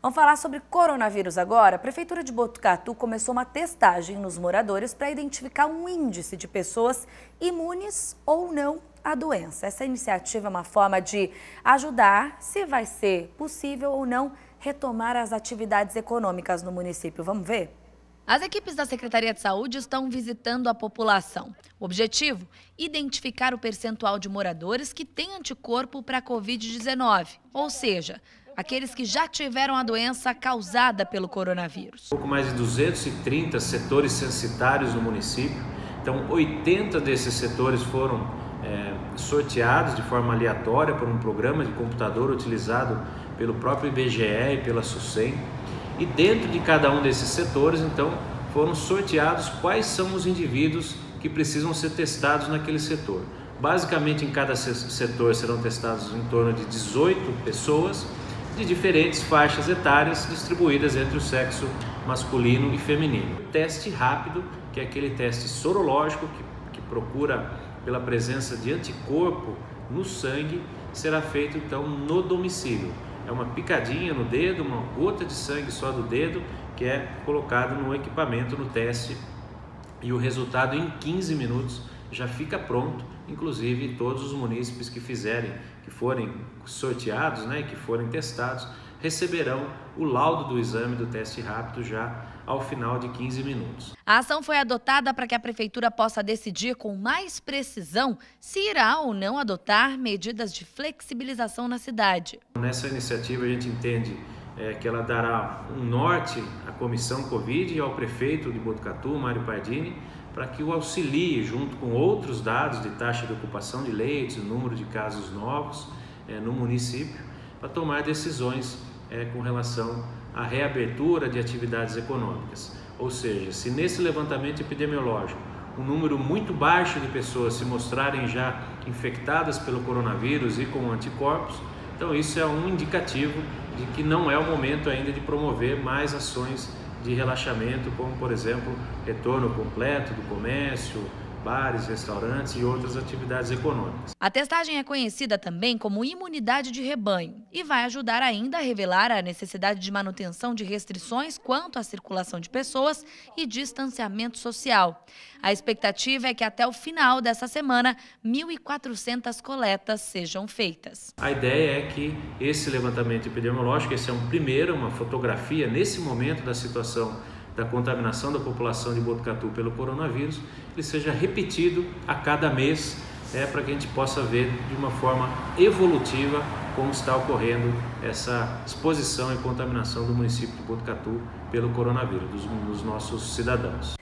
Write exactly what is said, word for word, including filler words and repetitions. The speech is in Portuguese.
Vamos falar sobre coronavírus agora. A Prefeitura de Botucatu começou uma testagem nos moradores para identificar um índice de pessoas imunes ou não à doença. Essa iniciativa é uma forma de ajudar se vai ser possível ou não retomar as atividades econômicas no município. Vamos ver? As equipes da Secretaria de Saúde estão visitando a população. O objetivo? Identificar o percentual de moradores que têm anticorpo para a covid dezenove, ou seja, aqueles que já tiveram a doença causada pelo coronavírus. Pouco mais de duzentos e trinta setores censitários no município, então oitenta desses setores foram é, sorteados de forma aleatória por um programa de computador utilizado pelo próprio I B G E e pela SUSEM. E dentro de cada um desses setores, então, foram sorteados quais são os indivíduos que precisam ser testados naquele setor. Basicamente, em cada setor serão testados em torno de dezoito pessoas de diferentes faixas etárias distribuídas entre o sexo masculino e feminino. O teste rápido, que é aquele teste sorológico que, que procura pela presença de anticorpo no sangue, será feito então no domicílio. É uma picadinha no dedo, uma gota de sangue só do dedo, que é colocado no equipamento, no teste, e o resultado em quinze minutos já fica pronto. Inclusive todos os munícipes que fizerem, que forem sorteados, né, que forem testados, receberão o laudo do exame do teste rápido já ao final de quinze minutos. A ação foi adotada para que a Prefeitura possa decidir com mais precisão se irá ou não adotar medidas de flexibilização na cidade. Nessa iniciativa a gente entende é, que ela dará um norte à Comissão Covid e ao prefeito de Botucatu, Mário Pardini, para que o auxilie junto com outros dados de taxa de ocupação de leitos, número de casos novos é, no município, para tomar decisões é, com relação à reabertura de atividades econômicas. Ou seja, se nesse levantamento epidemiológico um número muito baixo de pessoas se mostrarem já infectadas pelo coronavírus e com anticorpos, então isso é um indicativo de que não é o momento ainda de promover mais ações de relaxamento, como por exemplo, retorno completo do comércio, bares, restaurantes e outras atividades econômicas. A testagem é conhecida também como imunidade de rebanho e vai ajudar ainda a revelar a necessidade de manutenção de restrições quanto à circulação de pessoas e distanciamento social. A expectativa é que até o final dessa semana, mil e quatrocentas coletas sejam feitas. A ideia é que esse levantamento epidemiológico, esse é um primeiro, uma fotografia nesse momento da situação da contaminação da população de Botucatu pelo coronavírus, ele seja repetido a cada mês, é, para que a gente possa ver de uma forma evolutiva como está ocorrendo essa exposição e contaminação do município de Botucatu pelo coronavírus, dos, dos nossos cidadãos.